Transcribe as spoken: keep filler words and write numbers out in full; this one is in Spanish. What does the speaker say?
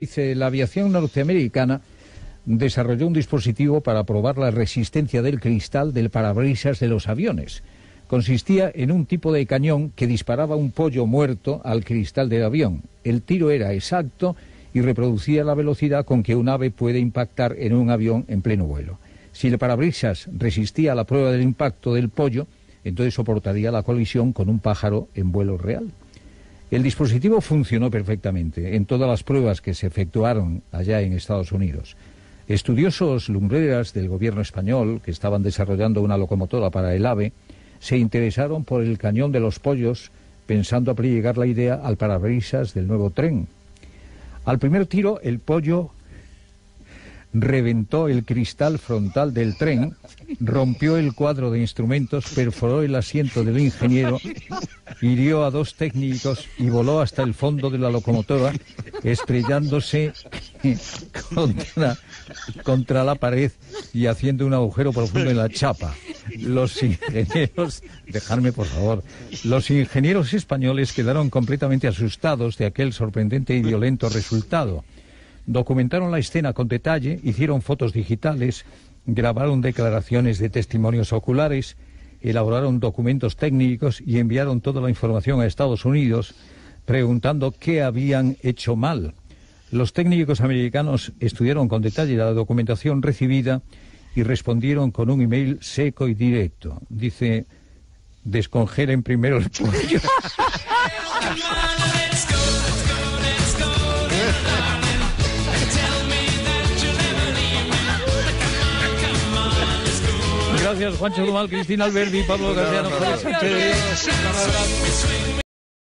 Dice, la aviación norteamericana desarrolló un dispositivo para probar la resistencia del cristal del parabrisas de los aviones. Consistía en un tipo de cañón que disparaba un pollo muerto al cristal del avión. El tiro era exacto y reproducía la velocidad con que un ave puede impactar en un avión en pleno vuelo. Si el parabrisas resistía a la prueba del impacto del pollo, entonces soportaría la colisión con un pájaro en vuelo real. El dispositivo funcionó perfectamente en todas las pruebas que se efectuaron allá en Estados Unidos. Estudiosos lumbreras del gobierno español, que estaban desarrollando una locomotora para el AVE, se interesaron por el cañón de los pollos, pensando aplicar la idea al parabrisas del nuevo tren. Al primer tiro, el pollo reventó el cristal frontal del tren, rompió el cuadro de instrumentos, perforó el asiento del ingeniero, hirió a dos técnicos y voló hasta el fondo de la locomotora, estrellándose contra, contra la pared y haciendo un agujero profundo en la chapa. Los ingenieros, dejadme por favor, los ingenieros españoles quedaron completamente asustados de aquel sorprendente y violento resultado. Documentaron la escena con detalle, hicieron fotos digitales, grabaron declaraciones de testimonios oculares, elaboraron documentos técnicos y enviaron toda la información a Estados Unidos preguntando qué habían hecho mal. Los técnicos americanos estudiaron con detalle la documentación recibida y respondieron con un email seco y directo. Dice, descongelen primero el pollo. Gracias, Juancho Dumal, Cristina Alberdi, Pablo García.